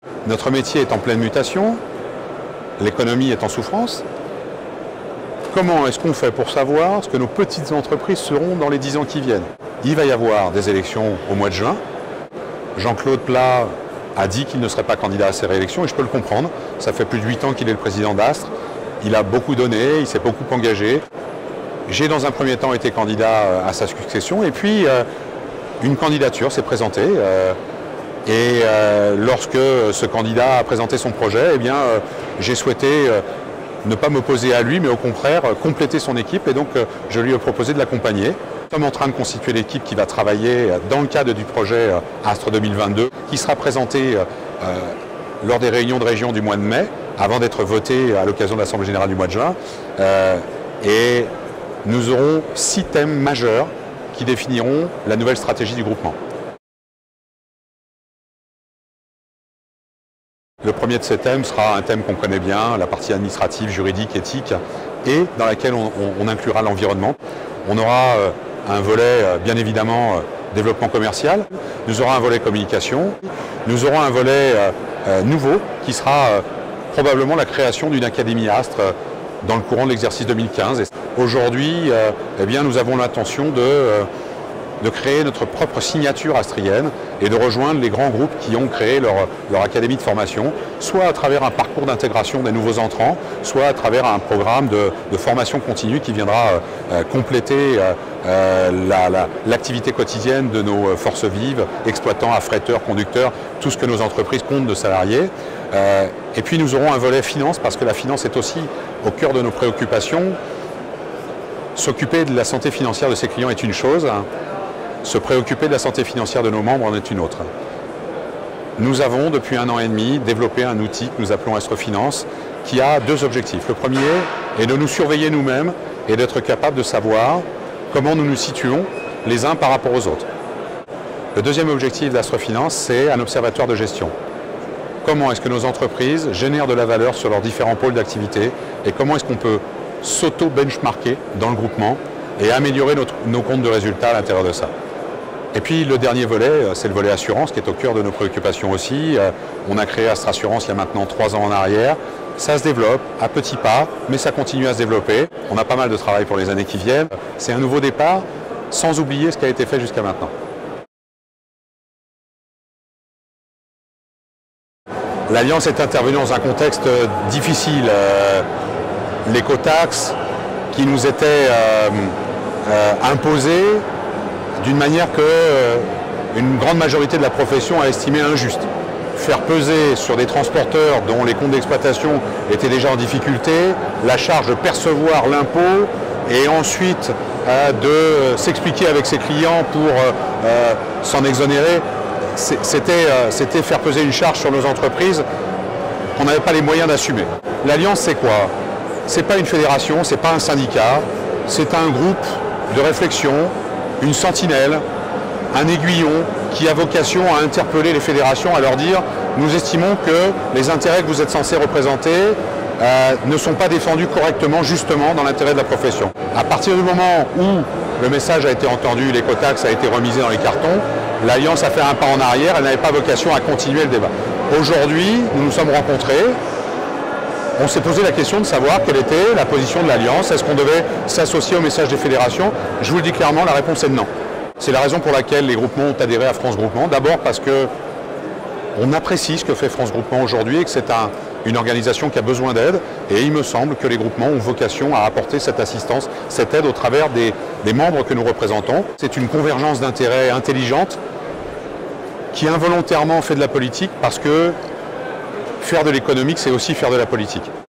Notre métier est en pleine mutation, l'économie est en souffrance. Comment est-ce qu'on fait pour savoir ce que nos petites entreprises seront dans les 10 ans qui viennent? Il va y avoir des élections au mois de juin. Jean-Claude Plat a dit qu'il ne serait pas candidat à ces réélections et je peux le comprendre. Ça fait plus de 8 ans qu'il est le président d'Astre. Il a beaucoup donné, il s'est beaucoup engagé. J'ai dans un premier temps été candidat à sa succession et puis une candidature s'est présentée. Lorsque ce candidat a présenté son projet, eh bien, j'ai souhaité ne pas m'opposer à lui, mais au contraire compléter son équipe et donc je lui ai proposé de l'accompagner. Nous sommes en train de constituer l'équipe qui va travailler dans le cadre du projet Astre 2022, qui sera présenté lors des réunions de région du mois de mai, avant d'être voté à l'occasion de l'Assemblée générale du mois de juin. Et nous aurons 6 thèmes majeurs qui définiront la nouvelle stratégie du groupement. Le premier de ces thèmes sera un thème qu'on connaît bien, la partie administrative, juridique, éthique, et dans laquelle on inclura l'environnement. On aura un volet, bien évidemment, développement commercial. Nous aurons un volet communication. Nous aurons un volet nouveau qui sera probablement la création d'une académie Astre dans le courant de l'exercice 2015. Aujourd'hui, eh bien, nous avons l'intention de créer notre propre signature astrienne et de rejoindre les grands groupes qui ont créé leur académie de formation, soit à travers un parcours d'intégration des nouveaux entrants, soit à travers un programme de formation continue qui viendra compléter l'activité quotidienne de nos forces vives, exploitants, affréteurs, conducteurs, tout ce que nos entreprises comptent de salariés. Et puis nous aurons un volet finance, parce que la finance est aussi au cœur de nos préoccupations. S'occuper de la santé financière de ses clients est une chose, se préoccuper de la santé financière de nos membres en est une autre. Nous avons, depuis 1 an et demi, développé un outil que nous appelons Astre Finance, qui a 2 objectifs. Le premier est de nous surveiller nous-mêmes et d'être capable de savoir comment nous nous situons les uns par rapport aux autres. Le deuxième objectif d'Astre Finance, c'est un observatoire de gestion. Comment est-ce que nos entreprises génèrent de la valeur sur leurs différents pôles d'activité et comment est-ce qu'on peut s'auto-benchmarker dans le groupement et améliorer nos comptes de résultats à l'intérieur de ça. Et puis le dernier volet, c'est le volet assurance qui est au cœur de nos préoccupations aussi. On a créé Astre Assurance il y a maintenant 3 ans en arrière. Ça se développe à petits pas, mais ça continue à se développer. On a pas mal de travail pour les années qui viennent. C'est un nouveau départ, sans oublier ce qui a été fait jusqu'à maintenant. L'Alliance est intervenue dans un contexte difficile. L'écotaxe qui nous était imposée d'une manière qu'une grande majorité de la profession a estimé injuste. Faire peser sur des transporteurs dont les comptes d'exploitation étaient déjà en difficulté la charge de percevoir l'impôt et ensuite de s'expliquer avec ses clients pour s'en exonérer, c'était faire peser une charge sur nos entreprises qu'on n'avait pas les moyens d'assumer. L'Alliance, c'est quoi? C'est pas une fédération, c'est pas un syndicat, c'est un groupe de réflexion, une sentinelle, un aiguillon qui a vocation à interpeller les fédérations, à leur dire « Nous estimons que les intérêts que vous êtes censés représenter ne sont pas défendus correctement, justement, dans l'intérêt de la profession. » À partir du moment où le message a été entendu, l'écotaxe a été remisé dans les cartons, l'Alliance a fait un pas en arrière, elle n'avait pas vocation à continuer le débat. Aujourd'hui, nous nous sommes rencontrés. On s'est posé la question de savoir quelle était la position de l'Alliance. Est-ce qu'on devait s'associer au message des fédérations? Je vous le dis clairement, la réponse est non. C'est la raison pour laquelle les groupements ont adhéré à France Groupement. D'abord parce qu'on apprécie ce que fait France Groupement aujourd'hui et que c'est une organisation qui a besoin d'aide. Et il me semble que les groupements ont vocation à apporter cette assistance, cette aide au travers des membres que nous représentons. C'est une convergence d'intérêts intelligente qui involontairement fait de la politique parce que faire de l'économique, c'est aussi faire de la politique.